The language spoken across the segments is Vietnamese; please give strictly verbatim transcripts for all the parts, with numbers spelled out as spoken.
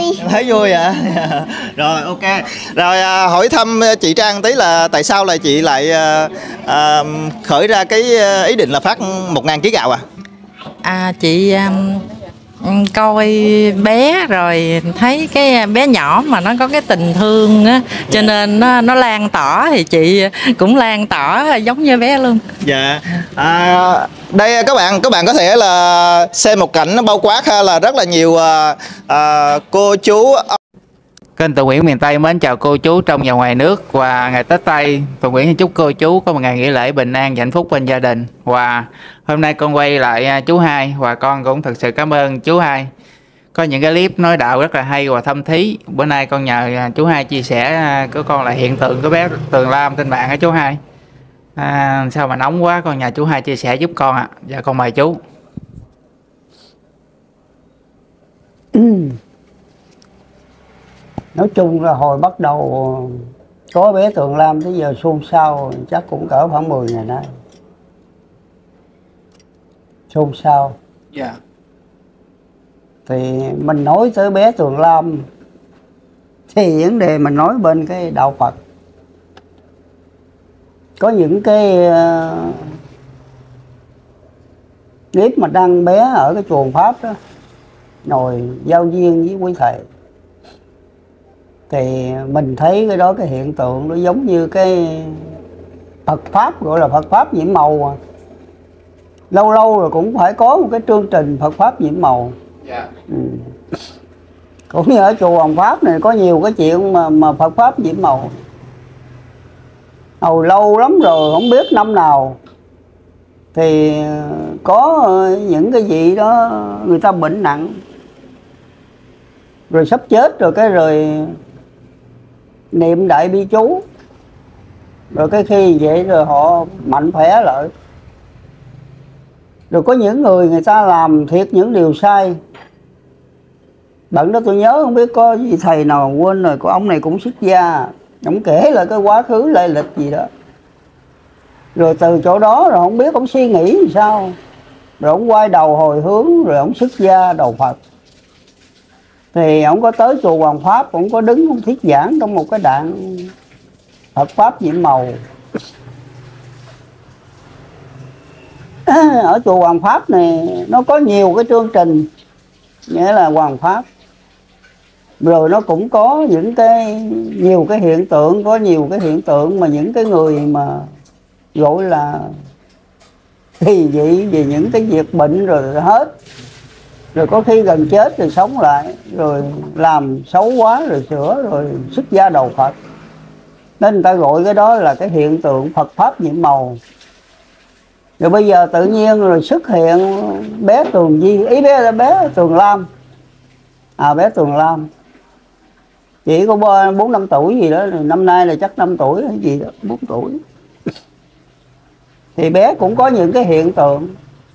Em thấy vui hả? Rồi ok. Rồi à, hỏi thăm chị Trang tí là tại sao là chị lại à, à, khởi ra cái ý định là phát một ngàn ký gạo à? À chị um, coi bé rồi thấy cái bé nhỏ mà nó có cái tình thương á, cho nên nó nó lan tỏa thì chị cũng lan tỏa giống như bé luôn. Dạ. À, đây các bạn các bạn có thể là xem một cảnh bao quát ha, là rất là nhiều à, à, cô chú. Kênh Tùng Nguyễn miền Tây mến chào cô chú trong và ngoài nước. Và ngày Tết Tây, Tùng Nguyễn chúc cô chú có một ngày nghỉ lễ bình an và hạnh phúc bên gia đình. Và hôm nay con quay lại chú Hai, và con cũng thật sự cảm ơn chú Hai. Có những cái clip nói đạo rất là hay và thâm thí. Bữa nay con nhờ chú Hai chia sẻ của con là hiện tượng của bé Tường Lam trên mạng á chú Hai. À, sao mà nóng quá, con nhờ chú Hai chia sẻ giúp con ạ. À. Dạ con mời chú. Nói chung là hồi bắt đầu có bé Tường Lam tới giờ xôn xao chắc cũng cỡ khoảng mười ngày nay. Xôn xao. Dạ. Yeah. Thì mình nói tới bé Tường Lam thì vấn đề mình nói bên cái đạo Phật. Có những cái uh, clip mà đăng bé ở cái chùa Pháp đó, ngồi giao duyên với quý thầy, thì mình thấy cái đó cái hiện tượng nó giống như cái Phật Pháp, gọi là Phật Pháp nhiễm màu à. Lâu lâu rồi cũng phải có một cái chương trình Phật Pháp nhiễm màu. Yeah. Ừ. Cũng như ở chùa Hoàng Pháp này có nhiều cái chuyện mà, mà Phật Pháp nhiễm màu. Hồi lâu lắm rồi, không biết năm nào thì có những cái gì đó người ta bệnh nặng rồi sắp chết rồi, cái rồi niệm đại bi chú, rồi cái khi vậy rồi họ mạnh khỏe lại. Rồi có những người người ta làm thiệt những điều sai. Đợt đó tôi nhớ không biết có gì thầy nào quên rồi, có ông này cũng xuất gia, ông kể lại cái quá khứ lây lịch gì đó. Rồi từ chỗ đó rồi không biết ông suy nghĩ làm sao, rồi ông quay đầu hồi hướng, rồi ông xuất gia đầu Phật. Thì ông có tới chùa Hoàng Pháp, ông có đứng ông thuyết giảng trong một cái đạn Phật Pháp nhiễm màu. Ở chùa Hoàng Pháp này nó có nhiều cái chương trình, nghĩa là Hoàng Pháp. Rồi nó cũng có những cái nhiều cái hiện tượng, có nhiều cái hiện tượng mà những cái người mà gọi là kỳ dị về những cái việc bệnh rồi hết. Rồi có khi gần chết rồi sống lại, rồi làm xấu quá rồi sửa, rồi xuất gia đầu Phật. Nên người ta gọi cái đó là cái hiện tượng Phật Pháp nhiễm màu. Rồi bây giờ tự nhiên rồi xuất hiện bé Tường Di, ý bé là bé Tường Lam. À bé Tường Lam chỉ có bốn năm tuổi gì đó, năm nay là chắc năm tuổi hay gì đó, bốn tuổi. Thì bé cũng có những cái hiện tượng,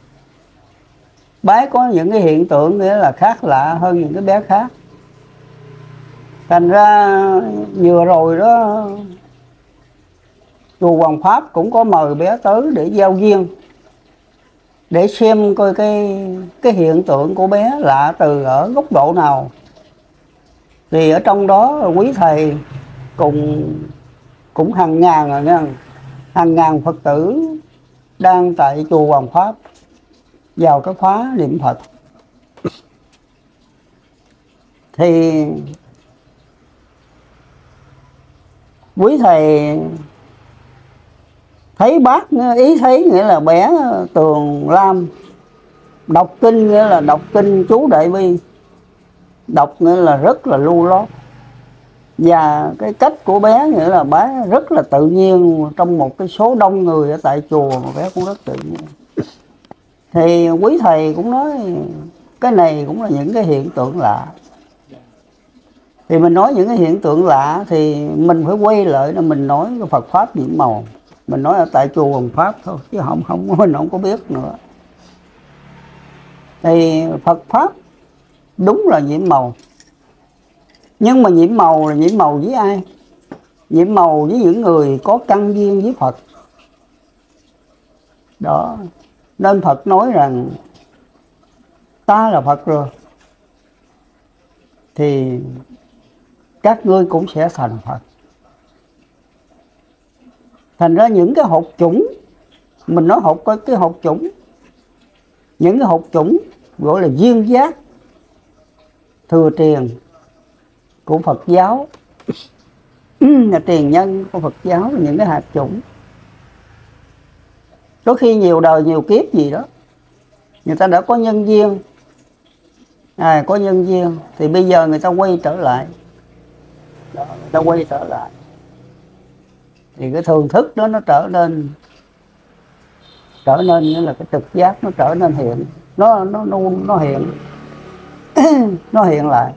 bé có những cái hiện tượng nghĩa là khác lạ hơn những cái bé khác. Thành ra vừa rồi đó chùa Hoàng Pháp cũng có mời bé tới để giao duyên, để xem coi cái cái hiện tượng của bé lạ từ ở góc độ nào. Thì ở trong đó quý thầy cùng cũng hàng ngàn rồi nha, hàng ngàn Phật tử đang tại chùa Hoàng Pháp vào cái khóa niệm Phật. Thì quý thầy thấy bác ý thấy nghĩa là bé Tường Lam đọc kinh, nghĩa là đọc kinh chú Đại Bi, đọc nghĩa là rất là lưu loát. Và cái cách của bé nghĩa là bé rất là tự nhiên, trong một cái số đông người ở tại chùa mà bé cũng rất tự nhiên. Thì quý thầy cũng nói cái này cũng là những cái hiện tượng lạ. Thì mình nói những cái hiện tượng lạ thì mình phải quay lại là mình nói cái Phật Pháp nhiễm màu. Mình nói ở tại chùa Hoàng Pháp thôi, chứ không không mình không có biết nữa. Thì Phật Pháp đúng là nhiễm màu. Nhưng mà nhiễm màu là nhiễm màu với ai? Nhiễm màu với những người có căn duyên với Phật. Đó. Nên Phật nói rằng ta là Phật rồi. thì các ngươi cũng sẽ thành Phật. Thành ra những cái hột chủng, mình nói hột có cái hột chủng, những cái hột chủng gọi là duyên giác thừa truyền của Phật giáo, là tiền nhân của Phật giáo, là những cái hạt chủng. Có khi nhiều đời nhiều kiếp gì đó, người ta đã có nhân duyên, à, có nhân duyên thì bây giờ người ta quay trở lại, đó, người ta quay trở lại thì cái thường thức đó nó trở nên trở nên như là cái trực giác nó trở nên hiện, nó nó nó nó hiện nó hiện lại.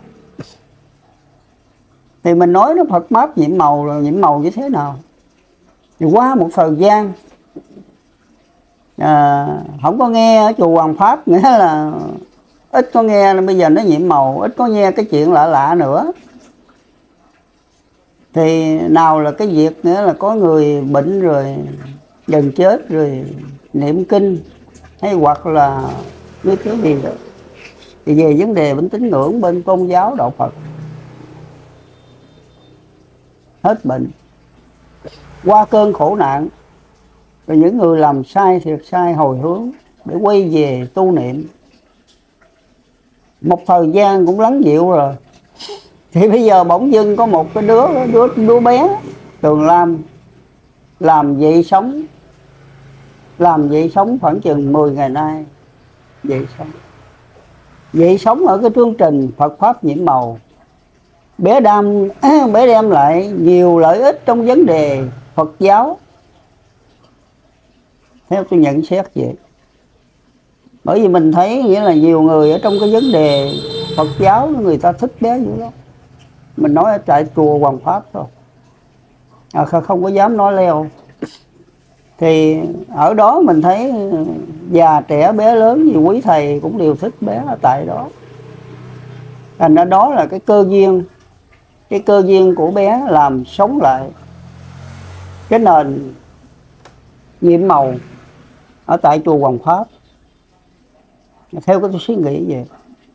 Thì mình nói nó Phật Pháp nhiễm màu là nhiễm màu như thế nào? Thì qua một thời gian à, không có nghe ở chùa Hoàng Pháp, nghĩa là ít có nghe, là bây giờ nó nhiễm màu, ít có nghe cái chuyện lạ lạ nữa. Thì nào là cái việc nữa là có người bệnh rồi gần chết rồi niệm kinh, hay hoặc là như cái gì đó, thì về vấn đề bên tín ngưỡng, bên tôn giáo đạo Phật hết bệnh, qua cơn khổ nạn. Rồi những người làm sai thiệt sai hồi hướng để quay về tu niệm, một thời gian cũng lắng dịu rồi, thì bây giờ bỗng dưng có một cái đứa đứa đứa bé Tường Lam làm vậy sống làm vậy sống khoảng chừng mười ngày nay, vậy sống vậy sống ở cái chương trình Phật Pháp nhiễm màu. Bé đem bé đem lại nhiều lợi ích trong vấn đề Phật giáo, theo tôi nhận xét vậy. Bởi vì mình thấy nghĩa là nhiều người ở trong cái vấn đề Phật giáo người ta thích bé dữ lắm. Mình nói ở tại chùa Hoàng Pháp thôi, à, không có dám nói leo. Thì ở đó mình thấy già trẻ bé lớn gì quý thầy cũng đều thích bé ở tại đó. Thành ra đó là cái cơ duyên, cái cơ duyên của bé làm sống lại cái nền nhiễm màu ở tại chùa Hoàng Pháp, theo cái tôi suy nghĩ vậy.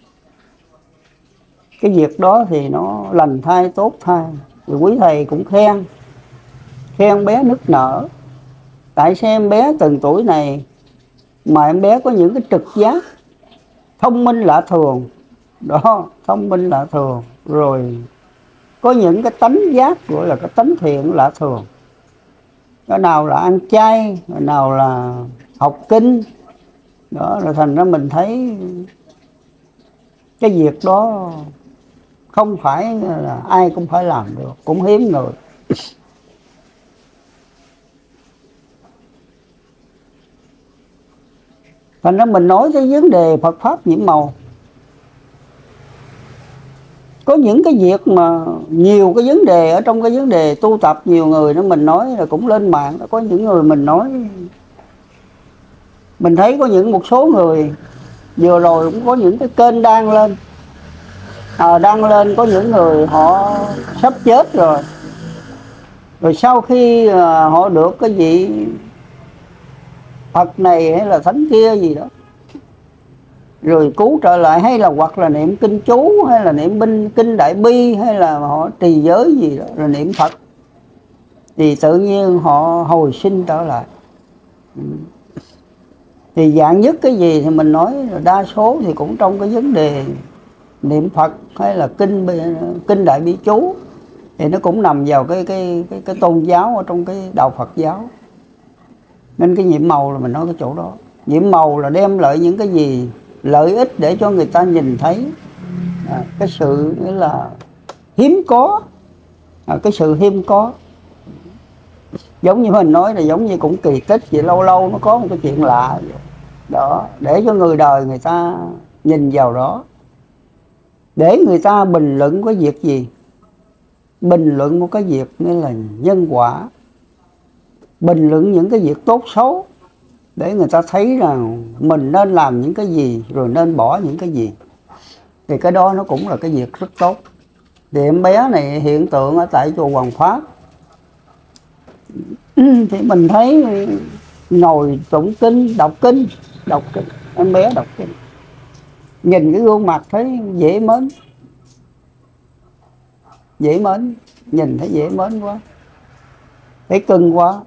Cái việc đó thì nó lành thai tốt thai, thì quý thầy cũng khen khen bé nức nở. Tại sao em bé từng tuổi này mà em bé có những cái trực giác thông minh lạ thường đó, thông minh lạ thường, rồi có những cái tánh giác gọi là cái tánh thiện lạ thường. Cái nào là ăn chay, cái nào là học kinh đó, rồi thành ra mình thấy cái việc đó không phải là ai cũng phải làm được, cũng hiếm người. Thành ra mình nói cái vấn đề Phật Pháp nhiễm màu, có những cái việc mà nhiều cái vấn đề ở trong cái vấn đề tu tập, nhiều người đó mình nói là cũng lên mạng, có những người mình nói, mình thấy có những một số người vừa rồi cũng có những cái kênh đăng lên, à, đăng lên có những người họ sắp chết rồi, rồi sau khi à, họ được cái gì Phật này hay là thánh kia gì đó, rồi cứu trở lại, hay là hoặc là niệm kinh chú, hay là niệm binh kinh đại bi, hay là họ trì giới gì đó rồi niệm Phật, thì tự nhiên họ hồi sinh trở lại. Thì dạng nhất cái gì thì mình nói là đa số thì cũng trong cái vấn đề niệm Phật hay là kinh kinh đại bi chú, thì nó cũng nằm vào cái cái cái, cái tôn giáo ở trong cái đạo Phật giáo. Nên cái nhiễm màu là mình nói cái chỗ đó. Nhiễm màu là đem lại những cái gì lợi ích để cho người ta nhìn thấy à, cái sự nghĩa là hiếm có, à, cái sự hiếm có. Giống như mình nói là giống như cũng kỳ tích vậy, lâu lâu nó có một cái chuyện lạ vậy. Đó, để cho người đời người ta nhìn vào đó, để người ta bình luận cái việc gì, bình luận một cái việc như là nhân quả, bình luận những cái việc tốt xấu, để người ta thấy rằng mình nên làm những cái gì rồi nên bỏ những cái gì. Thì cái đó nó cũng là cái việc rất tốt. Thì em bé này hiện tượng ở tại chùa Hoàng Pháp thì mình thấy ngồi tụng kinh, đọc kinh, đọc kinh, em bé đọc kinh, nhìn cái gương mặt thấy dễ mến. dễ mến, nhìn thấy dễ mến quá, thấy cưng quá.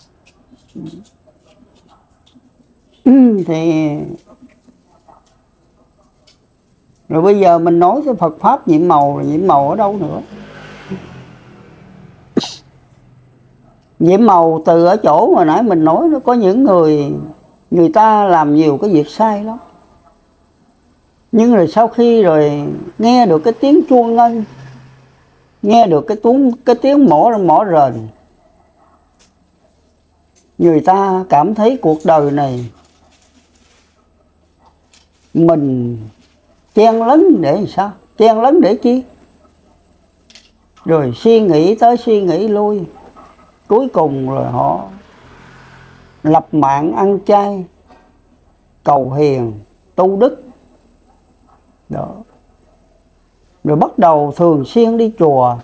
Thì rồi bây giờ mình nói cái Phật pháp nhiệm màu, nhiệm màu ở đâu nữa? Nhiệm màu từ ở chỗ mà nãy mình nói, nó có những người người ta làm nhiều cái việc sai lắm, nhưng rồi sau khi rồi nghe được cái tiếng chuông ngân, nghe được cái tiếng cái tiếng mỏ mỏ rền, người ta cảm thấy cuộc đời này mình chen lấn để làm sao? Chen lấn để chi? Rồi suy nghĩ tới suy nghĩ lui, cuối cùng rồi họ lập mạng ăn chay, cầu hiền, tu đức. Đó. Rồi bắt đầu thường xuyên đi chùa,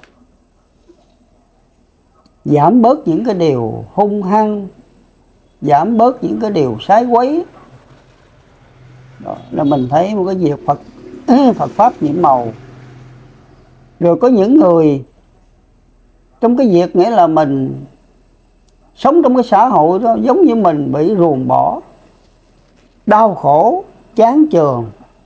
giảm bớt những cái điều hung hăng, giảm bớt những cái điều sái quấy. Đó là mình thấy một cái việc Phật Phật pháp nhiệm màu. Rồi có những người trong cái việc nghĩa là mình sống trong cái xã hội đó giống như mình bị ruồng bỏ, đau khổ, chán chường,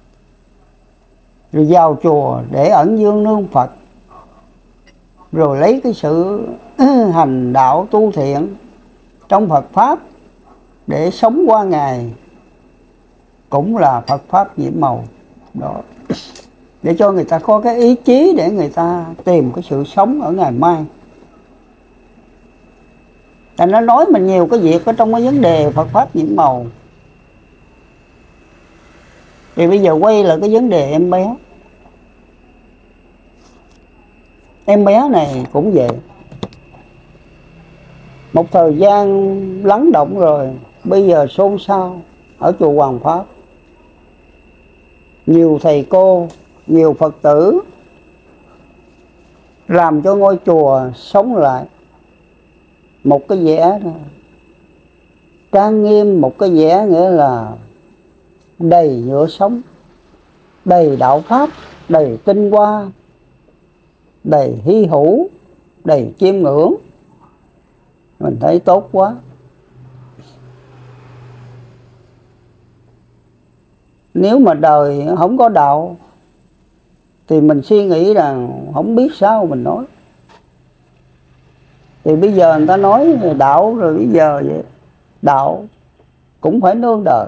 rồi vào chùa để ẩn dương nương Phật, rồi lấy cái sự hành đạo tu thiện trong Phật pháp để sống qua ngày, cũng là Phật pháp nhiệm màu. Đó, để cho người ta có cái ý chí để người ta tìm cái sự sống ở ngày mai. Thành nó nói mình nhiều cái việc ở trong cái vấn đề Phật pháp nhiệm màu. Thì bây giờ quay lại cái vấn đề em bé. Em bé này cũng vậy. Một thời gian lắng động rồi, bây giờ xôn xao ở chùa Hoàng Pháp. Nhiều thầy cô, nhiều Phật tử làm cho ngôi chùa sống lại. Một cái vẻ trang nghiêm, một cái vẻ nghĩa là đầy nhựa sống, đầy đạo pháp, đầy tinh hoa, đầy hy hữu, đầy chiêm ngưỡng. Mình thấy tốt quá. Nếu mà đời không có đạo thì mình suy nghĩ rằng không biết sao mình nói. Thì bây giờ người ta nói đạo rồi, bây giờ vậy đạo cũng phải nương đời.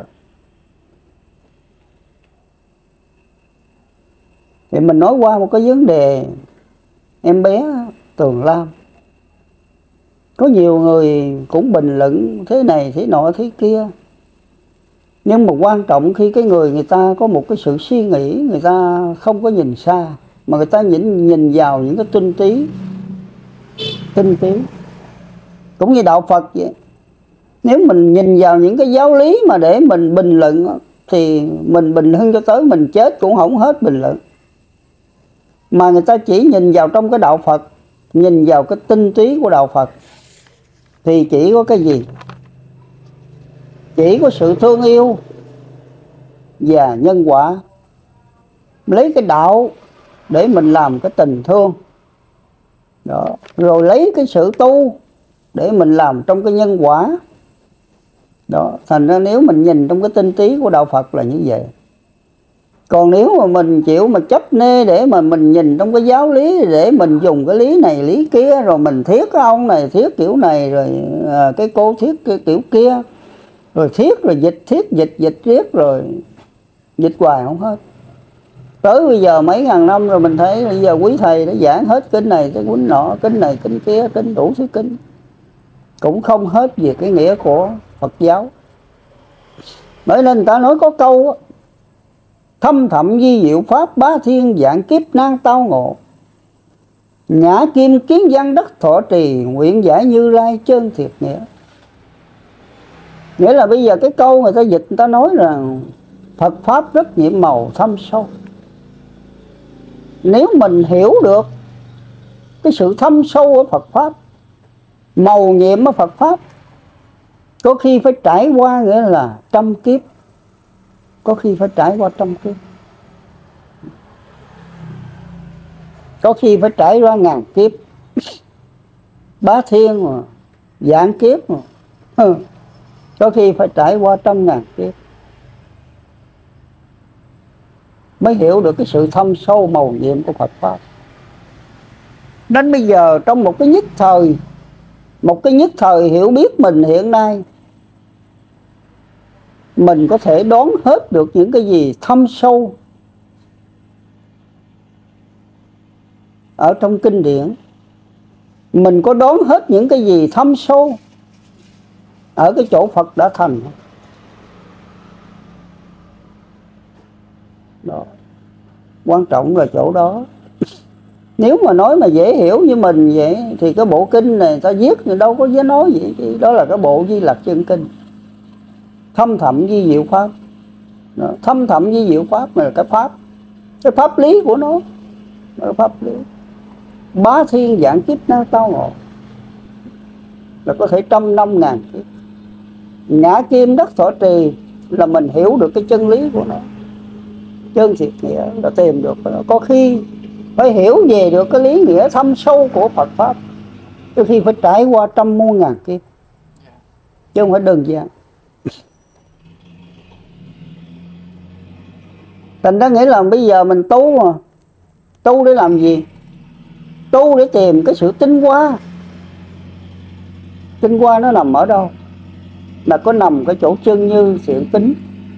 Thì mình nói qua một cái vấn đề em bé Tường Lam. Có nhiều người cũng bình luận thế này thế nọ thế kia, nhưng mà quan trọng khi cái người người ta có một cái sự suy nghĩ, người ta không có nhìn xa, mà người ta nhìn nhìn vào những cái tinh tí, tinh tí. Cũng như đạo Phật vậy. Nếu mình nhìn vào những cái giáo lý mà để mình bình luận thì mình bình luận cho tới mình chết cũng không hết bình luận. Mà người ta chỉ nhìn vào trong cái đạo Phật, nhìn vào cái tinh túy của đạo Phật thì chỉ có cái gì? Chỉ có sự thương yêu và nhân quả. Lấy cái đạo để mình làm cái tình thương. Đó. Rồi lấy cái sự tu để mình làm trong cái nhân quả. Đó. Thành ra nếu mình nhìn trong cái tinh túy của đạo Phật là như vậy. Còn nếu mà mình chịu mà chấp nê để mà mình nhìn trong cái giáo lý, để mình dùng cái lý này lý kia, rồi mình thiết cái ông này thiết kiểu này, rồi à, cái cô thiết cái kiểu kia, rồi thiết rồi dịch thiết dịch dịch thiết rồi dịch hoài không hết. Tới bây giờ mấy ngàn năm rồi mình thấy bây giờ quý thầy đã giảng hết kinh này tới cuốn nọ, kinh này kinh kia, kinh đủ thứ kinh, cũng không hết về cái nghĩa của Phật giáo. Bởi nên người ta nói có câu á: thâm thậm di diệu pháp bá thiên, dạng kiếp nan tao ngộ, ngã kim kiến văn đất thọ trì, nguyện giải Như Lai chân thiệt nghĩa. Nghĩa là bây giờ cái câu người ta dịch, người ta nói rằng Phật pháp rất nhiệm màu thâm sâu. Nếu mình hiểu được cái sự thâm sâu ở Phật pháp, màu nhiệm ở Phật pháp, có khi phải trải qua nghĩa là trăm kiếp, có khi phải trải qua trăm kiếp. có khi phải trải qua ngàn kiếp, bá thiên mà, vạn kiếp mà. Ừ. Có khi phải trải qua trăm ngàn kiếp mới hiểu được cái sự thâm sâu màu nhiệm của Phật Pháp. Đến bây giờ trong một cái nhất thời, một cái nhất thời hiểu biết mình hiện nay, mình có thể đoán hết được những cái gì thâm sâu ở trong kinh điển. Mình có đoán hết những cái gì thâm sâu ở cái chỗ Phật đã thành đó. Quan trọng là chỗ đó. Nếu mà nói mà dễ hiểu như mình vậy thì cái bộ kinh này ta viết thì đâu có dám nói vậy chứ. Đó là cái bộ Di Lặc Chân Kinh, thâm thậm vi diệu pháp đó. Thâm thậm vi diệu pháp là cái pháp, cái pháp lý của nó, cái pháp lý bá thiên vạn kiếp năng tao ngộ, là có thể trăm năm ngàn kiếp. Ngã kim đất thọ trì là mình hiểu được cái chân lý của nó, chân thiệt nghĩa là tìm được. Có khi phải hiểu về được cái lý nghĩa thâm sâu của Phật Pháp, có khi phải trải qua trăm muôn ngàn kiếp, chứ không phải đơn giản. Thành ra nghĩa là bây giờ mình tu mà, tu để làm gì? Tu để tìm cái sự tinh hoa. Tinh hoa nó nằm ở đâu? Là có nằm cái chỗ chân như thiện tính.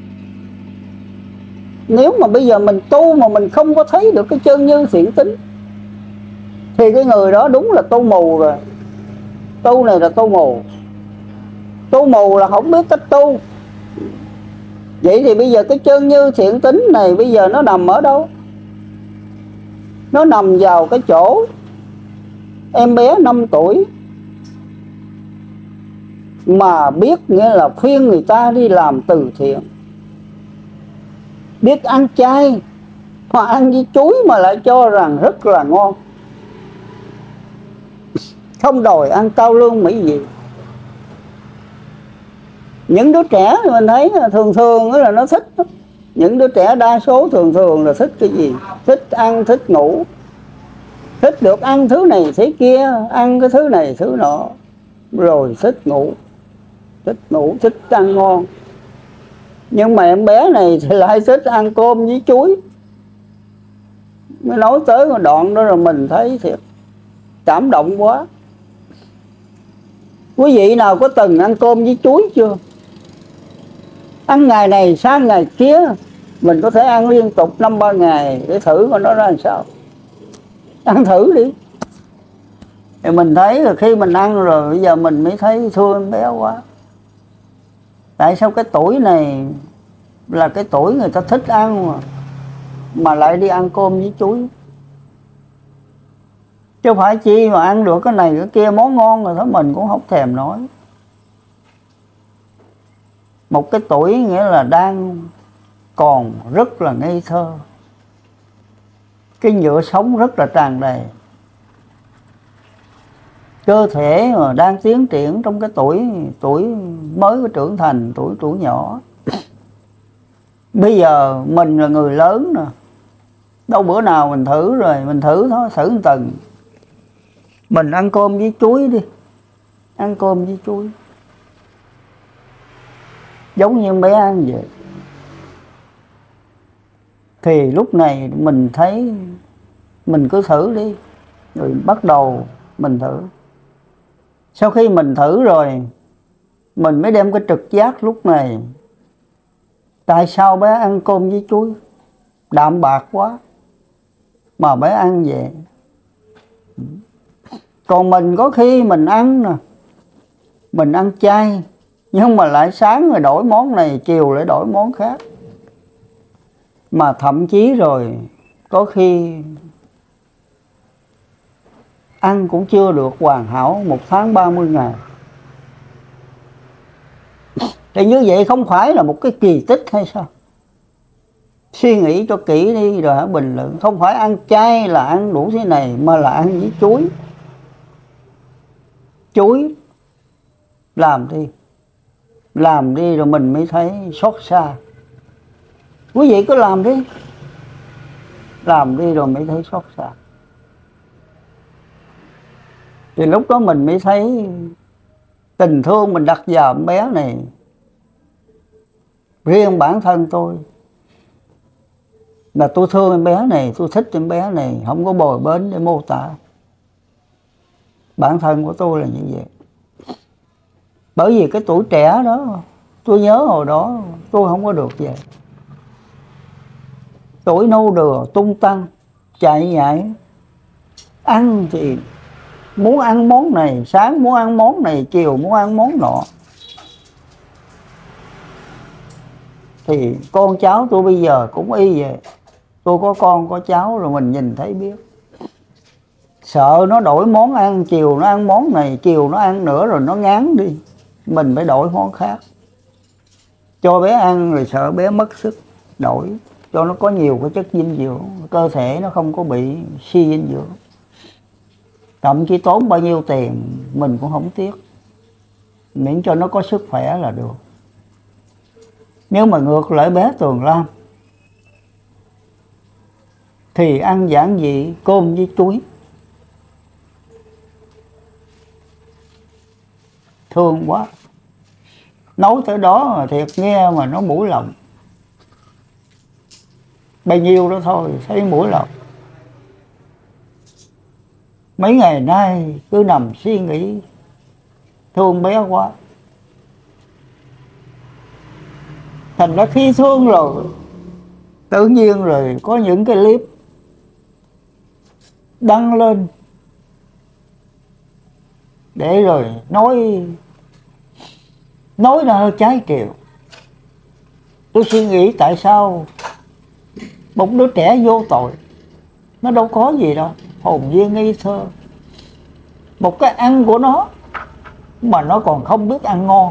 Nếu mà bây giờ mình tu mà mình không có thấy được cái chân như thiện tính thì cái người đó đúng là tu mù rồi. Tu này là tu mù. Tu mù là không biết cách tu. Vậy thì bây giờ cái chân như thiện tính này bây giờ nó nằm ở đâu? Nó nằm vào cái chỗ em bé năm tuổi mà biết nghĩa là khuyên người ta đi làm từ thiện, biết ăn chay mà ăn với chuối mà lại cho rằng rất là ngon, không đòi ăn cao lương mỹ vị. Những đứa trẻ thì mình thấy thường thường là nó thích. Những đứa trẻ đa số thường thường là thích cái gì? Thích ăn, thích ngủ, thích được ăn thứ này thế kia, ăn cái thứ này thứ nọ, rồi thích ngủ, thích ngủ, thích ăn ngon. Nhưng mà em bé này thì lại thích ăn cơm với chuối. Mới nói tới một đoạn đó rồi mình thấy thiệt cảm động quá. Quý vị nào có từng ăn cơm với chuối chưa? Ăn ngày này sang ngày kia, mình có thể ăn liên tục năm ba ngày để thử coi nó ra làm sao. Ăn thử đi. Thì mình thấy là khi mình ăn rồi bây giờ mình mới thấy thương em bé quá. Tại sao cái tuổi này là cái tuổi người ta thích ăn mà, mà lại đi ăn cơm với chuối? Chứ phải chi mà ăn được cái này cái kia món ngon rồi đó mình cũng không thèm nói. Một cái tuổi nghĩa là đang còn rất là ngây thơ, cái nhựa sống rất là tràn đầy, cơ thể mà đang tiến triển trong cái tuổi tuổi mới có trưởng thành, tuổi tuổi nhỏ. Bây giờ mình là người lớn nè, đâu bữa nào mình thử rồi, mình thử thôi, thử một tuần. Mình ăn cơm với chuối đi, ăn cơm với chuối giống như bé ăn vậy. Thì lúc này mình thấy mình cứ thử đi, rồi bắt đầu mình thử. Sau khi mình thử rồi, mình mới đem cái trực giác lúc này. Tại sao bé ăn cơm với chuối đạm bạc quá mà bé ăn vậy? Còn mình có khi mình ăn nè, mình ăn chay, nhưng mà lại sáng rồi đổi món này, chiều lại đổi món khác. Mà thậm chí rồi có khi ăn cũng chưa được hoàn hảo một tháng ba mươi ngày. Thì như vậy không phải là một cái kỳ tích hay sao? Suy nghĩ cho kỹ đi rồi hãy bình luận. Không phải ăn chay là ăn đủ thế này, mà là ăn với chuối. Chuối làm đi, làm đi rồi mình mới thấy xót xa. Quý vị cứ làm đi, làm đi rồi mới thấy xót xa. Thì lúc đó mình mới thấy tình thương mình đặt vào em bé này. Riêng bản thân tôi là tôi thương em bé này, tôi thích em bé này, không có bồi bến để mô tả. Bản thân của tôi là như vậy. Bởi vì cái tuổi trẻ đó, tôi nhớ hồi đó tôi không có được vậy. Tuổi nô đùa tung tăng, chạy nhảy, ăn thì muốn ăn món này, sáng muốn ăn món này, chiều muốn ăn món nọ. Thì con cháu tôi bây giờ cũng y vậy. Tôi có con có cháu rồi mình nhìn thấy biết. Sợ nó đổi món ăn, chiều nó ăn món này, chiều nó ăn nữa rồi nó ngán đi. Mình phải đổi món khác. Cho bé ăn rồi sợ bé mất sức, đổi. Cho nó có nhiều cái chất dinh dưỡng, cơ thể nó không có bị suy dinh dưỡng. Thậm chí tốn bao nhiêu tiền mình cũng không tiếc, miễn cho nó có sức khỏe là được. Nếu mà ngược lại bé Tường Lam thì ăn giản dị cơm với chuối. Thương quá. Nói tới đó thiệt nghe mà nó mũi lòng. Bao nhiêu đó thôi thấy mũi lòng. Mấy ngày nay cứ nằm suy nghĩ thương bé quá. Thành ra khi thương rồi tự nhiên rồi có những cái clip đăng lên để rồi nói nói ra trái chiều. Tôi suy nghĩ tại sao một đứa trẻ vô tội, nó đâu có gì đâu, hồn nhiên ngây thơ, một cái ăn của nó mà nó còn không biết ăn ngon.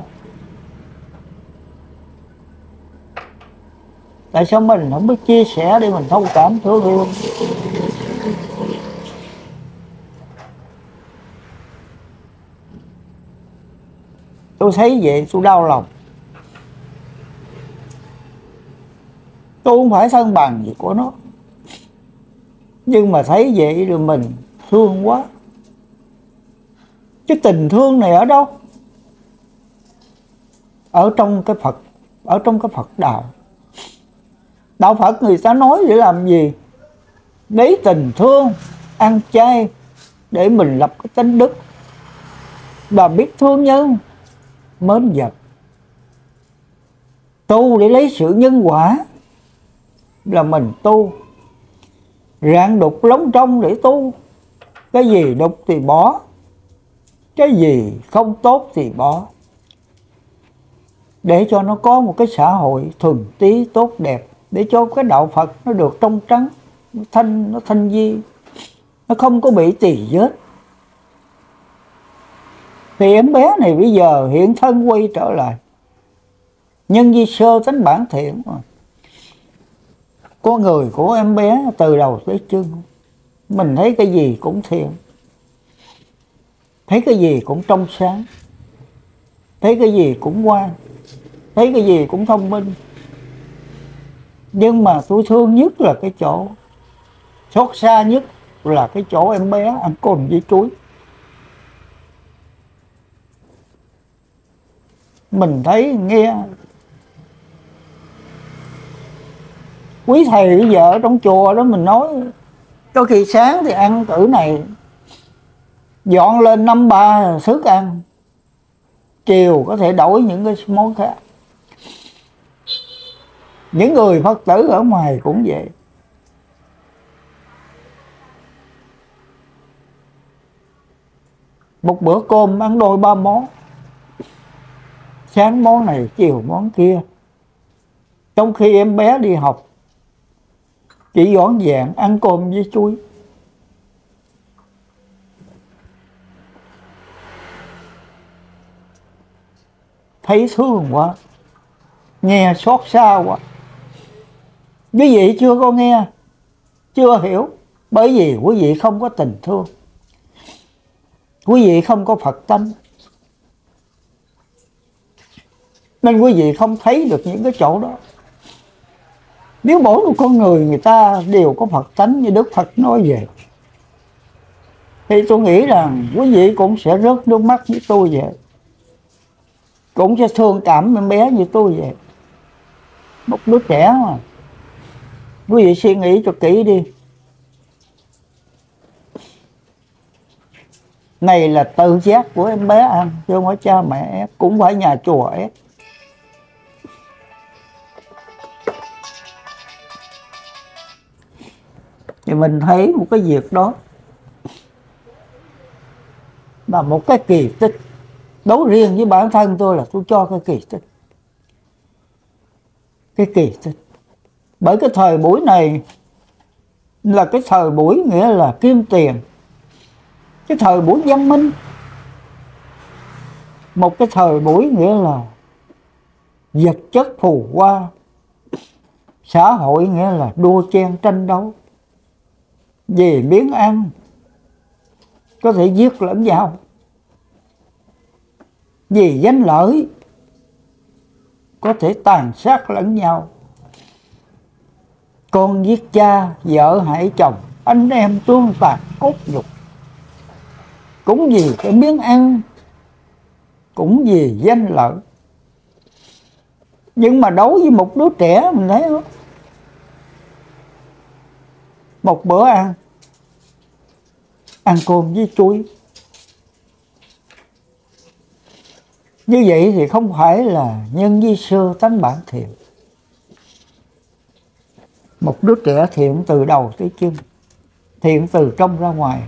Tại sao mình không biết chia sẻ để mình thông cảm thương yêu? Tôi thấy vậy tôi đau lòng. Tôi không phải thân bằng gì của nó, nhưng mà thấy vậy rồi mình thương quá. Cái tình thương này ở đâu? Ở trong cái Phật, ở trong cái Phật đạo. Đạo Phật người ta nói để làm gì? Lấy tình thương, ăn chay để mình lập cái tánh đức và biết thương nhân, mến vật. Tu để lấy sự nhân quả là mình tu. Rạn đục lóng trong để tu. Cái gì đục thì bỏ, cái gì không tốt thì bỏ, để cho nó có một cái xã hội thuần tí tốt đẹp, để cho cái đạo Phật nó được trong trắng, nó thanh, nó thanh di, nó không có bị tỳ vết. Thì em bé này bây giờ hiện thân quay trở lại, nhân di sơ tánh bản thiện mà. Con người của em bé từ đầu tới chân, mình thấy cái gì cũng thiện, thấy cái gì cũng trong sáng, thấy cái gì cũng ngoan, thấy cái gì cũng thông minh. Nhưng mà tôi thương nhất là cái chỗ, xót xa nhất là cái chỗ em bé ăn cơm với chuối. Mình thấy nghe quý thầy bây giờ ở trong chùa đó mình nói, có khi sáng thì ăn cử này, dọn lên năm ba sức ăn, chiều có thể đổi những cái món khác. Những người Phật tử ở ngoài cũng vậy. Một bữa cơm ăn đôi ba món, sáng món này chiều món kia. Trong khi em bé đi học chỉ dọn dàng ăn cơm với chuối. Thấy thương quá, nghe xót xa quá. Quý vị chưa có nghe, chưa hiểu, bởi vì quý vị không có tình thương, quý vị không có Phật tánh, nên quý vị không thấy được những cái chỗ đó. Nếu mỗi một con người người ta đều có Phật tánh như Đức Phật nói vậy, Thì tôi nghĩ rằng quý vị cũng sẽ rớt nước mắt với tôi vậy, cũng sẽ thương cảm em bé như tôi vậy. Một đứa trẻ mà, quý vị suy nghĩ cho kỹ đi. Này là tự giác của em bé ăn, chứ không phải cha mẹ ép, cũng phải nhà chùa ép. Thì mình thấy một cái việc đó là một cái kỳ tích. Đấu riêng với bản thân tôi là tôi cho cái kỳ tích. Cái kỳ tích. Bởi cái thời buổi này là cái thời buổi nghĩa là kim tiền, cái thời buổi văn minh, một cái thời buổi nghĩa là vật chất phù hoa, xã hội nghĩa là đua chen tranh đấu vì miếng ăn, có thể giết lẫn nhau, vì danh lợi có thể tàn sát lẫn nhau, con giết cha, vợ hại chồng, anh em tương tàn cốt nhục, cũng vì cái miếng ăn, cũng vì danh lợi. Nhưng mà đối với một đứa trẻ mình thấy không, một bữa ăn ăn cơm với chuối, như vậy thì không phải là nhân vi xưa tánh bản thiện. Một đứa trẻ thiện từ đầu tới chân, thiện từ trong ra ngoài.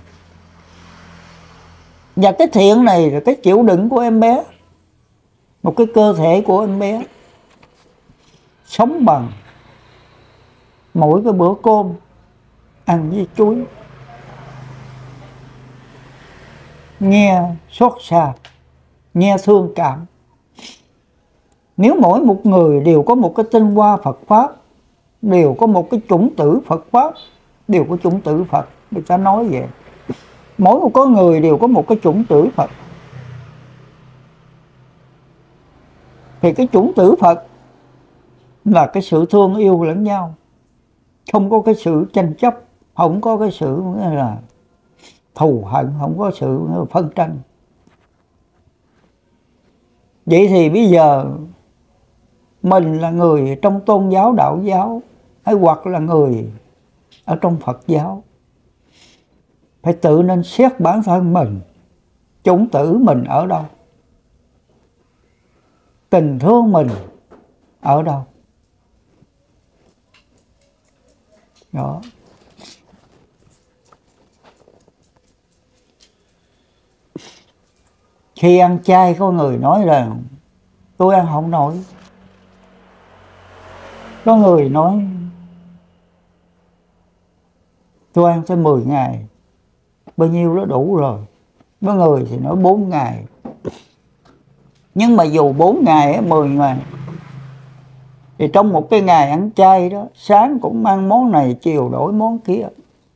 Và cái thiện này là cái chịu đựng của em bé, một cái cơ thể của em bé sống bằng mỗi cái bữa cơm ăn với chuối. Nghe xót xa, nghe thương cảm. Nếu mỗi một người đều có một cái tinh hoa Phật Pháp, đều có một cái chủng tử Phật Pháp, đều có chủng tử Phật, người ta nói vậy. Mỗi một con người đều có một cái chủng tử Phật. Thì cái chủng tử Phật là cái sự thương yêu lẫn nhau, không có cái sự tranh chấp, không có cái sự là thù hận, không có sự phân tranh. Vậy thì bây giờ mình là người trong tôn giáo đạo giáo, hay hoặc là người ở trong Phật giáo, phải tự nên xét bản thân mình, chủng tử mình ở đâu, tình thương mình ở đâu. Đó. Khi ăn chay có người nói rằng tôi ăn không nổi. Có người nói tôi ăn tới mười ngày, bao nhiêu đó đủ rồi. Có người thì nói bốn ngày. Nhưng mà dù bốn ngày, mười ngày, thì trong một cái ngày ăn chay đó, sáng cũng ăn món này, chiều đổi món kia.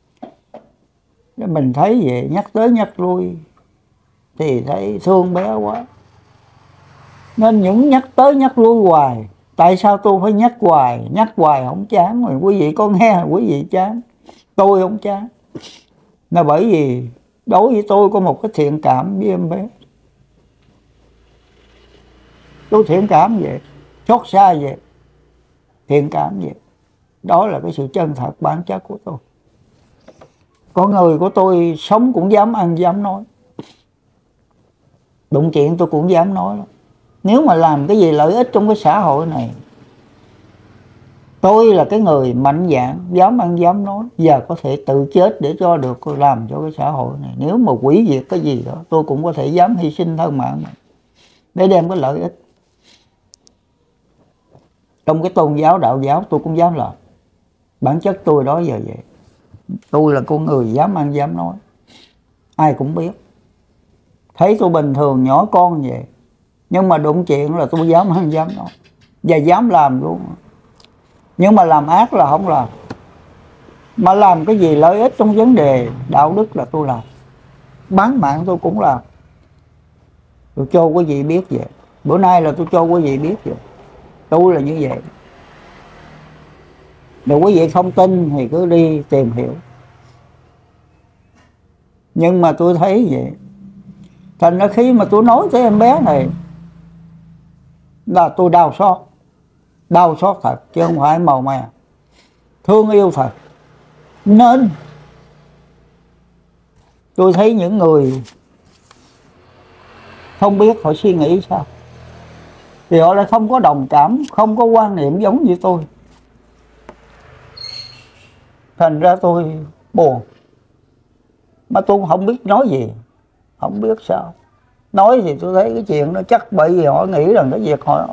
Mình thấy vậy, nhắc tới nhắc lui thì thấy thương bé quá. Nên những nhắc tới nhắc lui hoài. Tại sao tôi phải nhắc hoài? Nhắc hoài không chán. Rồi quý vị có nghe, quý vị chán. Tôi không chán. Là bởi vì đối với tôi có một cái thiện cảm với em bé. Tôi thiện cảm vậy, xót xa vậy, thiện cảm vậy. Đó là cái sự chân thật bản chất của tôi. Có người của tôi sống cũng dám ăn dám nói, đụng chuyện tôi cũng dám nói lắm. Nếu mà làm cái gì lợi ích trong cái xã hội này, tôi là cái người mạnh dạn, dám ăn dám nói, giờ có thể tự chết để cho được làm cho cái xã hội này. Nếu mà hủy diệt cái gì đó, tôi cũng có thể dám hy sinh thân mạng này để đem cái lợi ích. Trong cái tôn giáo đạo giáo tôi cũng dám làm. Bản chất tôi đó giờ vậy. Tôi là con người dám ăn dám nói, ai cũng biết. Thấy tôi bình thường nhỏ con vậy, nhưng mà đụng chuyện là tôi dám ăn dám nói, và dám làm luôn. Nhưng mà làm ác là không làm. Mà làm cái gì lợi ích trong vấn đề đạo đức là tôi làm. Bán mạng tôi cũng làm. Tôi cho quý vị biết vậy. Bữa nay là tôi cho quý vị biết vậy. Tôi là như vậy. Nếu quý vị không tin thì cứ đi tìm hiểu. Nhưng mà tôi thấy vậy, thành ra khi mà tôi nói tới em bé này là tôi đau xót, đau xót thật chứ không phải màu mè, thương yêu thật. Nên tôi thấy những người không biết họ suy nghĩ sao thì họ lại không có đồng cảm, không có quan niệm giống như tôi. Thành ra tôi buồn, mà tôi không biết nói gì, không biết sao. Nói thì tôi thấy cái chuyện nó chắc bởi vì họ nghĩ rằng cái việc họ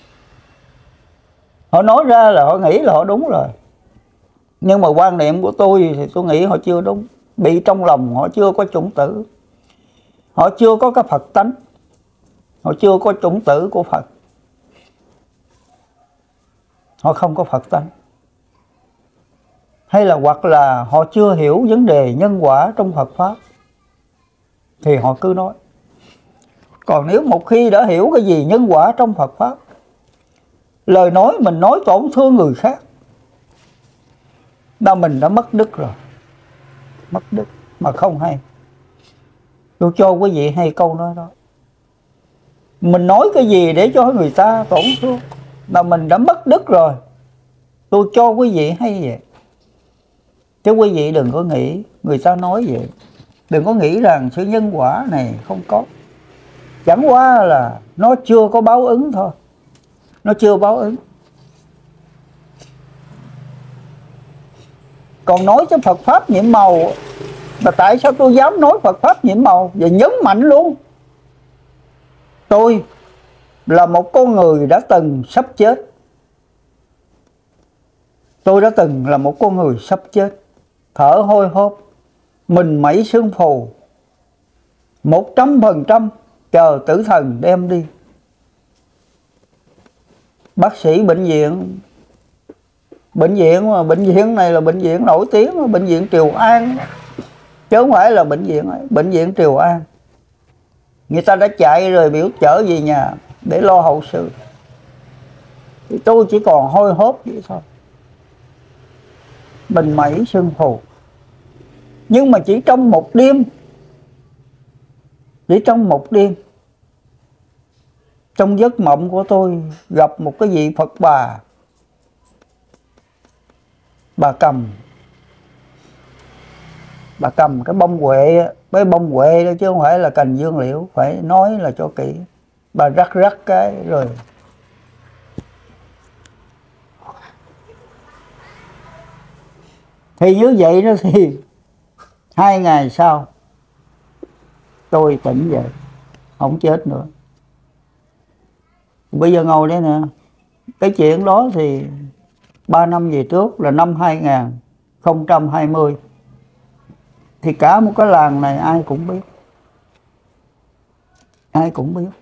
họ nói ra là họ nghĩ là họ đúng rồi. Nhưng mà quan niệm của tôi thì tôi nghĩ họ chưa đúng. Bị trong lòng họ chưa có chủng tử, họ chưa có cái Phật tánh, họ chưa có chủng tử của Phật, họ không có Phật tánh. Hay là hoặc là họ chưa hiểu vấn đề nhân quả trong Phật Pháp thì họ cứ nói. Còn nếu một khi đã hiểu cái gì nhân quả trong Phật Pháp, lời nói mình nói tổn thương người khác là mình đã mất đức rồi. Mất đức mà không hay. Tôi cho quý vị hay câu nói đó. Mình nói cái gì để cho người ta tổn thương là mình đã mất đức rồi. Tôi cho quý vị hay vậy. Chứ quý vị đừng có nghĩ người ta nói vậy, đừng có nghĩ rằng sự nhân quả này không có. Chẳng qua là nó chưa có báo ứng thôi. Nó chưa báo ứng. Còn nói cho Phật Pháp nhiệm màu, là tại sao tôi dám nói Phật Pháp nhiệm màu và nhấn mạnh luôn. Tôi là một con người đã từng sắp chết. Tôi đã từng là một con người sắp chết, thở hôi hốp, mình mẩy xương phù, một trăm phần trăm chờ tử thần đem đi. Bác sĩ bệnh viện, bệnh viện mà bệnh viện này là bệnh viện nổi tiếng, bệnh viện Triều An, chứ không phải là bệnh viện ấy, bệnh viện Triều An. Người ta đã chạy rồi biểu chở về nhà để lo hậu sự, thì tôi chỉ còn hôi hốp vậy thôi, mình mẩy sưng phù. Nhưng mà chỉ trong một đêm, chỉ trong một đêm, trong giấc mộng của tôi gặp một cái vị Phật bà. Bà cầm Bà cầm cái bông huệ, cái bông huệ đó chứ không phải là cành dương liễu, phải nói là cho kỹ. Bà rắc rắc cái rồi thì như vậy đó. Thì hai ngày sau tôi tỉnh dậy, không chết nữa. Bây giờ ngồi đây nè. Cái chuyện đó thì ba năm về trước là năm hai không hai không, thì cả một cái làng này ai cũng biết, ai cũng biết.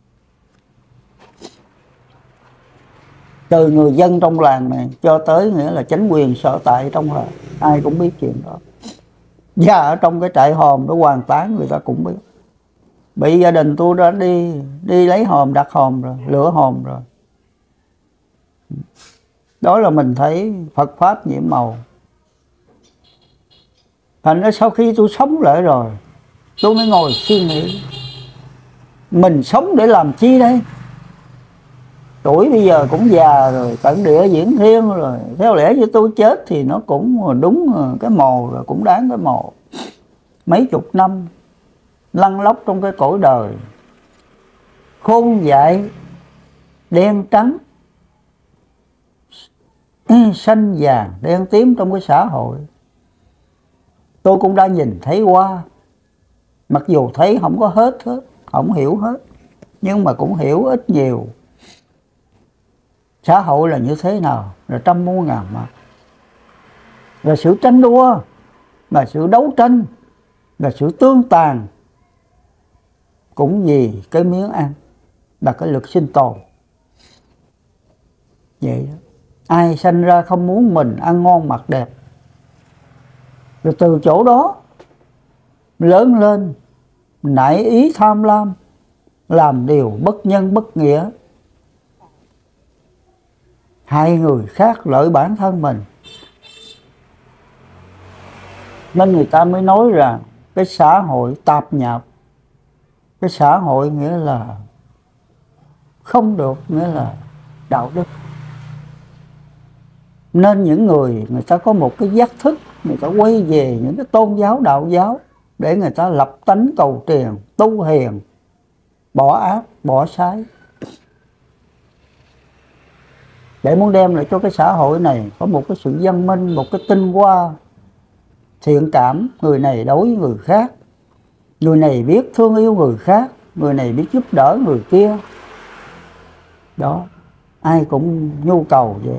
Từ người dân trong làng này cho tới nghĩa là chính quyền sở tại trong làng, ai cũng biết chuyện đó. Và ở trong cái trại hòm đó hoàn tán người ta cũng biết. Bị gia đình tôi đã đi đi lấy hòm, đặt hòm rồi, lửa hòm rồi. Đó là mình thấy Phật Pháp nhiệm màu. Thành ra sau khi tôi sống lại rồi, tôi mới ngồi suy nghĩ, mình sống để làm chi đây? Tuổi bây giờ cũng già rồi, tận địa diễn thiên rồi. Theo lẽ như tôi chết thì nó cũng đúng cái mồ rồi, cũng đáng cái mồ. Mấy chục năm lăn lóc trong cái cõi đời khôn dại, đen trắng, xanh vàng, đen tím trong cái xã hội. Tôi cũng đã nhìn thấy qua, mặc dù thấy không có hết hết, không hiểu hết, nhưng mà cũng hiểu ít nhiều. Xã hội là như thế nào, là trăm muôn ngàn mặt, là sự tranh đua, là sự đấu tranh, là sự tương tàn, cũng vì cái miếng ăn, là cái lực sinh tồn. Vậy đó. Ai sanh ra không muốn mình ăn ngon mặc đẹp, rồi từ chỗ đó lớn lên nảy ý tham lam, làm điều bất nhân bất nghĩa, hại người khác lợi bản thân mình. Nên người ta mới nói rằng cái xã hội tạp nhạp, cái xã hội nghĩa là không được, nghĩa là đạo đức. Nên những người người ta có một cái giác thức, người ta quay về những cái tôn giáo đạo giáo để người ta lập tánh cầu tiền, tu hiền, bỏ ác, bỏ sai, để muốn đem lại cho cái xã hội này có một cái sự văn minh, một cái tinh hoa, thiện cảm. Người này đối với người khác, người này biết thương yêu người khác, người này biết giúp đỡ người kia. Đó, ai cũng nhu cầu vậy.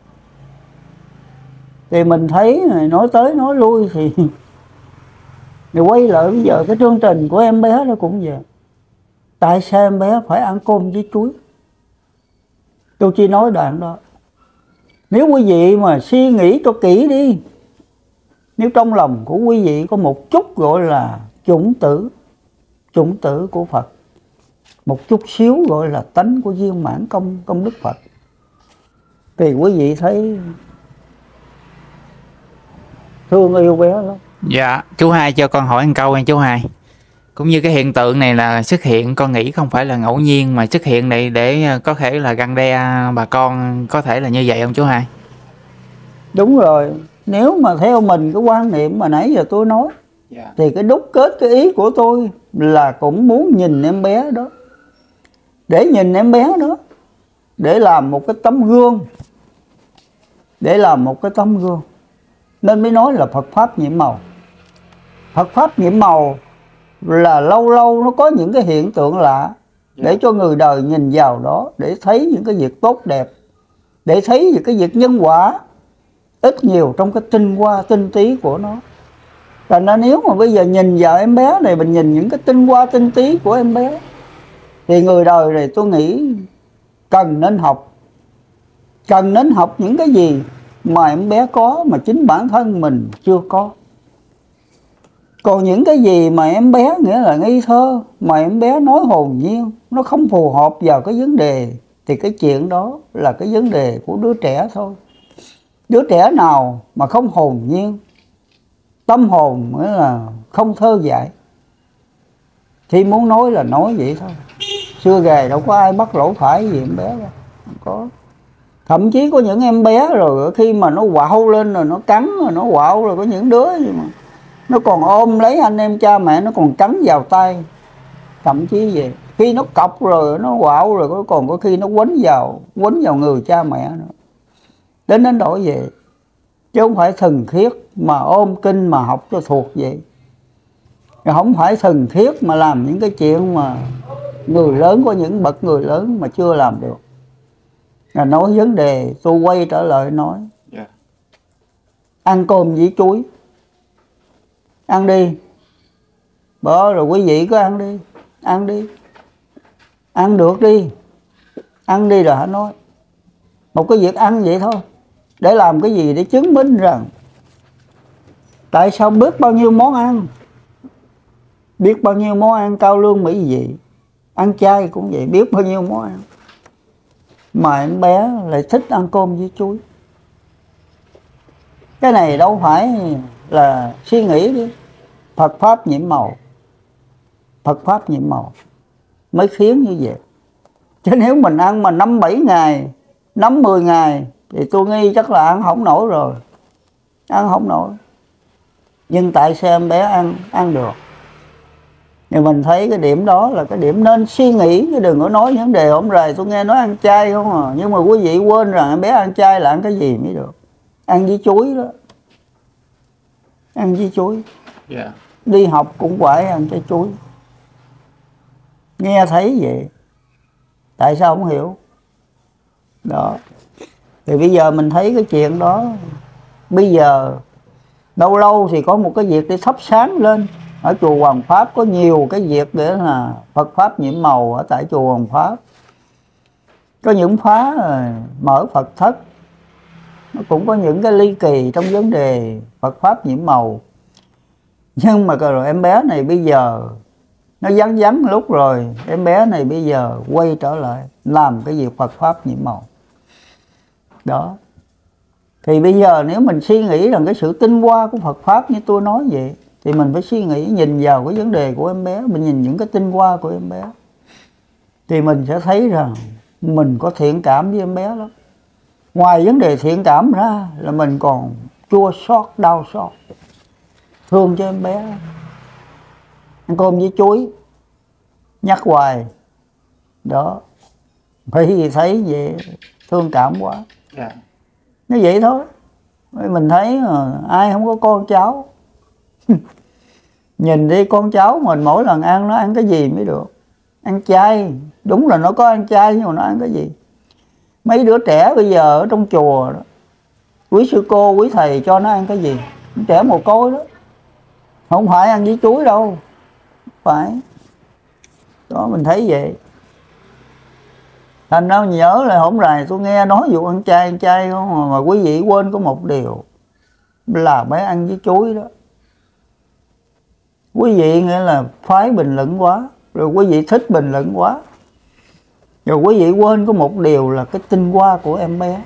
Thì mình thấy nói tới nói lui thì thì quay lại bây giờ cái chương trình của em bé nó cũng vậy. Tại sao em bé phải ăn cơm với chuối? Tôi chỉ nói đoạn đó. Nếu quý vị mà suy nghĩ cho kỹ đi, nếu trong lòng của quý vị có một chút gọi là chủng tử, chủng tử của Phật, một chút xíu gọi là tánh của viên mãn công công đức Phật, thì quý vị thấy thương yêu bé lắm. Dạ, chú Hai cho con hỏi một câu anh chú Hai. Cũng như cái hiện tượng này là xuất hiện, con nghĩ không phải là ngẫu nhiên mà xuất hiện này để có thể là răn đe bà con, có thể là như vậy không chú Hai? Đúng rồi, nếu mà theo mình cái quan niệm mà nãy giờ tôi nói, yeah, thì cái đúc kết cái ý của tôi là cũng muốn nhìn em bé đó, để nhìn em bé đó, để làm một cái tấm gương, để làm một cái tấm gương. Nên mới nói là Phật Pháp nhiệm màu. Phật Pháp nhiệm màu là lâu lâu nó có những cái hiện tượng lạ, để cho người đời nhìn vào đó, để thấy những cái việc tốt đẹp, để thấy những cái việc nhân quả, ít nhiều trong cái tinh hoa tinh tí của nó. Thành ra nếu mà bây giờ nhìn vào em bé này, mình nhìn những cái tinh hoa tinh tí của em bé, thì người đời này tôi nghĩ cần nên học. Cần nên học những cái gì mà em bé có mà chính bản thân mình chưa có. Còn những cái gì mà em bé nghĩa là ngây thơ, mà em bé nói hồn nhiên, nó không phù hợp vào cái vấn đề, thì cái chuyện đó là cái vấn đề của đứa trẻ thôi. Đứa trẻ nào mà không hồn nhiên, tâm hồn nghĩa là không thơ dại, thì muốn nói là nói vậy thôi. Xưa gầy đâu có ai bắt lỗ phải gì em bé đâu, không có. Thậm chí có những em bé rồi khi mà nó quạo lên rồi nó cắn rồi nó quạo rồi, có những đứa gì mà nó còn ôm lấy anh em cha mẹ, nó còn cắn vào tay. Thậm chí vậy, khi nó cọc rồi nó quạo rồi, còn có khi nó quấn vào quấn vào người cha mẹ nữa. Đến đến đổi vậy, chứ không phải thần khiết mà ôm kinh mà học cho thuộc vậy. Không phải thần khiết mà làm những cái chuyện mà người lớn, có những bậc người lớn mà chưa làm được. Là nói vấn đề, tôi quay trở lại nói, yeah, ăn cơm với chuối, ăn đi. Bỏ rồi quý vị cứ ăn đi, ăn đi, ăn được đi, ăn đi rồi hả nói. Một cái việc ăn vậy thôi, để làm cái gì? Để chứng minh rằng tại sao biết bao nhiêu món ăn, biết bao nhiêu món ăn cao lương mỹ vị, ăn chay cũng vậy, biết bao nhiêu món ăn, mà em bé lại thích ăn cơm với chuối. Cái này đâu phải là suy nghĩ đi. Phật Pháp nhiệm màu, Phật Pháp nhiệm màu mới khiến như vậy. Chứ nếu mình ăn mà năm bảy ngày, năm mười ngày thì tôi nghi chắc là ăn không nổi rồi, ăn không nổi. Nhưng tại sao em bé ăn ăn được? Thì mình thấy cái điểm đó là cái điểm nên suy nghĩ, chứ đừng có nói vấn đề hôm rày tôi nghe nói ăn chay không à. Nhưng mà quý vị quên rằng em bé ăn chay là ăn cái gì mới được? Ăn với chuối đó, ăn với chuối. Yeah. Đi học cũng phải ăn cái chuối. Nghe thấy vậy, tại sao không hiểu? Đó. Thì bây giờ mình thấy cái chuyện đó, bây giờ lâu lâu thì có một cái việc để thắp sáng lên. Ở chùa Hoàng Pháp có nhiều cái việc để là Phật Pháp nhiệm màu. Ở tại chùa Hoàng Pháp có những khóa mở Phật thất, nó cũng có những cái ly kỳ trong vấn đề Phật Pháp nhiệm màu. Nhưng mà rồi em bé này bây giờ nó vắng vắng lúc rồi, em bé này bây giờ quay trở lại làm cái việc Phật Pháp nhiệm màu đó. Thì bây giờ nếu mình suy nghĩ rằng cái sự tinh hoa của Phật Pháp như tôi nói vậy, thì mình phải suy nghĩ, nhìn vào cái vấn đề của em bé, mình nhìn những cái tinh hoa của em bé, thì mình sẽ thấy rằng mình có thiện cảm với em bé lắm. Ngoài vấn đề thiện cảm ra là mình còn chua xót, đau xót, thương cho em bé. Ăn cơm với chuối nhắc hoài đó, bởi vì thấy vậy thương cảm quá. Yeah. Nó vậy thôi. Mình thấy ai không có con cháu nhìn đi, con cháu mình mỗi lần ăn nó ăn cái gì mới được? Ăn chay. Đúng là nó có ăn chay nhưng mà nó ăn cái gì? Mấy đứa trẻ bây giờ ở trong chùa đó, quý sư cô, quý thầy cho nó ăn cái gì? Trẻ mồ côi đó, không phải ăn với chuối đâu, phải. Đó, mình thấy vậy. Thành ra nhớ là hổng rày tôi nghe nói vụ ăn chay ăn chay không, mà quý vị quên có một điều là mới ăn với chuối đó. Quý vị nghĩa là phái bình luận quá, rồi quý vị thích bình luận quá, rồi quý vị quên có một điều là cái tinh hoa của em bé.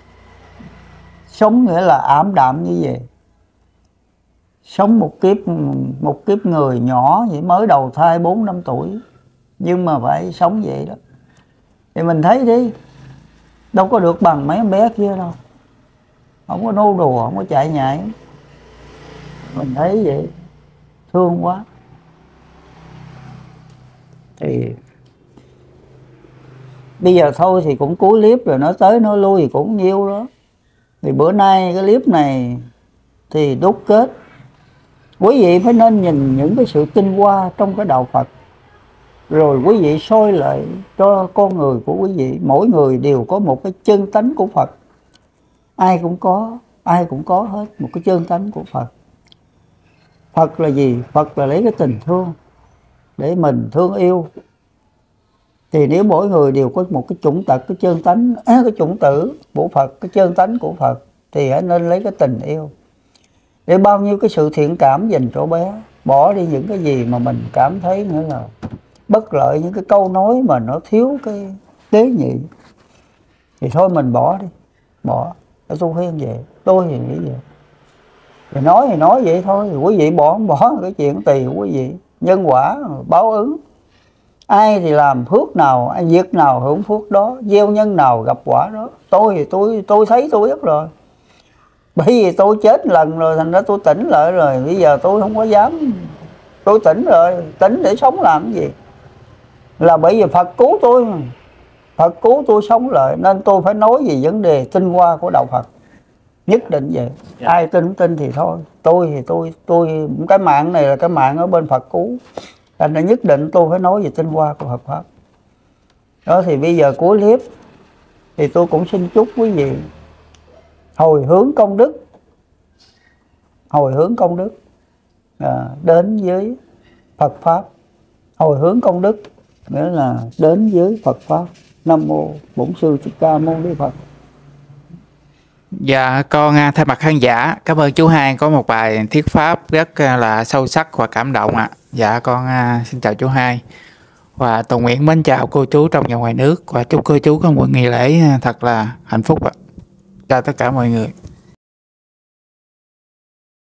Sống nghĩa là ảm đạm như vậy, sống một kiếp một kiếp người nhỏ vậy, mới đầu thai bốn năm tuổi, nhưng mà phải sống vậy đó. Thì mình thấy đi, đâu có được bằng mấy em bé kia đâu, không có nô đùa, không có chạy nhảy. Mình thấy vậy thương quá. Thì bây giờ thôi thì cũng cuối clip rồi, nói tới nói lui thì cũng nhiêu đó. Thì bữa nay cái clip này thì đúc kết, quý vị phải nên nhìn những cái sự tinh hoa trong cái đạo Phật, rồi quý vị soi lại cho con người của quý vị. Mỗi người đều có một cái chân tánh của Phật, ai cũng có, ai cũng có hết một cái chân tánh của Phật. Phật là gì? Phật là lấy cái tình thương để mình thương yêu. Thì nếu mỗi người đều có một cái chủng tật, cái chân tánh, à, cái chủng tử của Phật, cái chân tánh của Phật, thì hãy nên lấy cái tình yêu để bao nhiêu cái sự thiện cảm dành cho bé. Bỏ đi những cái gì mà mình cảm thấy nữa là bất lợi, những cái câu nói mà nó thiếu cái tế nhị, thì thôi mình bỏ đi, bỏ. Tôi khuyên vậy, tôi thì nghĩ vậy. Thì nói thì nói vậy thôi, thì quý vị bỏ không bỏ cái chuyện tùy của quý vị. Nhân quả báo ứng, ai thì làm phước nào, ai việc nào hưởng phước đó, gieo nhân nào gặp quả đó. Tôi thì tôi tôi thấy tôi biết rồi, bởi vì tôi chết lần rồi, thành ra tôi tỉnh lại rồi. Bây giờ tôi không có dám, tôi tỉnh rồi, tỉnh để sống làm cái gì? Là bởi vì Phật cứu tôi, Phật cứu tôi sống lại, nên tôi phải nói về vấn đề tinh hoa của đạo Phật. Nhất định vậy. Yeah. Ai tin không tin thì thôi. Tôi thì tôi tôi cái mạng này là cái mạng ở bên Phật cứu, thành ra nhất định tôi phải nói về tinh hoa của Phật pháp. Đó, thì bây giờ cuối clip thì tôi cũng xin chúc quý vị hồi hướng công đức, hồi hướng công đức à, đến với Phật pháp. Hồi hướng công đức nghĩa là đến với Phật pháp. Nam mô Bổn Sư Thích Ca Mâu Ni Phật. Dạ, con à, thay mặt khán giả cảm ơn chú Hai có một bài thuyết pháp rất à, là sâu sắc và cảm động ạ. À. Dạ, con à, xin chào chú Hai và toàn nguyện mến chào cô chú trong và ngoài nước, và chúc cô chú có một ngày lễ thật là hạnh phúc ạ. À. Chào tất cả mọi người.